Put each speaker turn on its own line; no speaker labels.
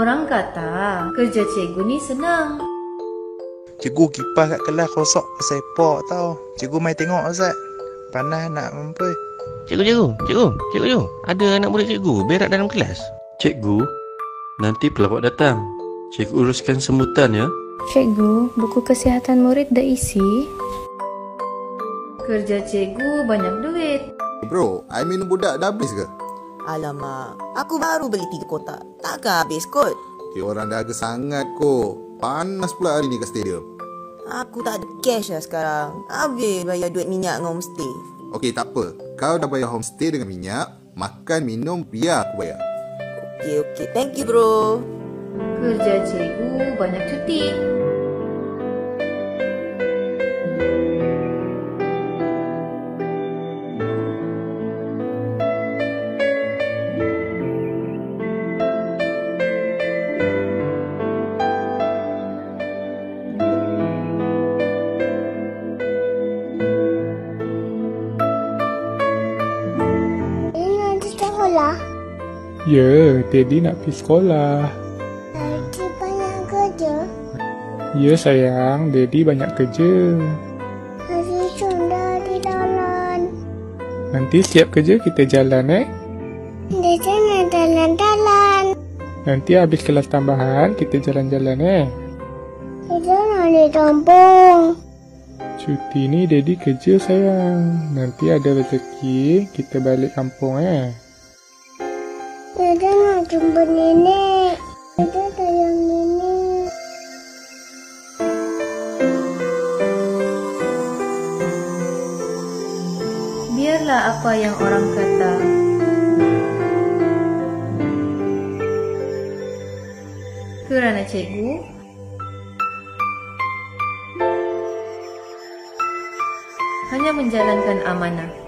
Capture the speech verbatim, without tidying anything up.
Orang kata kerja cikgu ni senang.
Cikgu kipas kat kelas rosak sepok tau. Cikgu mai tengok Ustaz. Panas nak mampu.
Cikgu, cikgu, cikgu, cikgu, cikgu. Ada anak murid cikgu berak dalam kelas.
Cikgu, nanti pelawak datang. Cikgu uruskan semutan ya.
Cikgu, buku kesihatan murid dah isi.
Kerja cikgu banyak duit.
Bro, air minum budak dah habis ke?
Alamak, aku baru beli tiga kotak. Takkan habis kot.
Okay, orang dahaga sangat kot. Panas pula hari ni kat stadium.
Aku tak ada cash lah sekarang. Habis bayar duit minyak dengan homestay.
Okey, tak apa. Kau dah bayar homestay dengan minyak, makan, minum, biar aku bayar.
Okey, okey. Thank you, bro.
Kerja cikgu banyak cuti.
Ya, Daddy nak pergi sekolah.
Daddy banyak kerja.
Ya sayang, Daddy banyak kerja.
Daddy sudah di jalan.
Nanti siap kerja kita jalan eh.
Daddy nak jalan-jalan.
Nanti habis kelas tambahan kita jalan-jalan eh.
Kita nak di kampung.
Cuti ni Daddy kerja sayang. Nanti ada rezeki kita balik kampung eh.
Dada nak jumpa nenek. Dada sayang nenek.
Biarlah apa yang orang kata. Kerana cikgu hanya menjalankan amanah.